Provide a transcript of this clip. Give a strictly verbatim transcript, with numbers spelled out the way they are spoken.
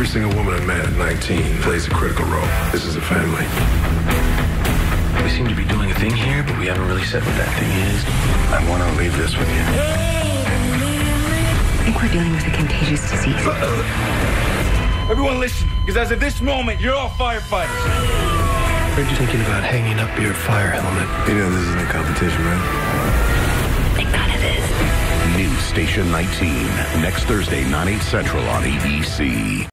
Every single woman I met at nineteen plays a critical role. This is a family. We seem to be doing a thing here, but we haven't really said what that thing is. I want to leave this with you. I think we're dealing with a contagious disease. Everyone listen, because as of this moment, you're all firefighters. Heard you thinking about hanging up your fire helmet. You know this isn't a competition, right? Thank God it is. New Station nineteen, next Thursday, nine, eight Central on A B C.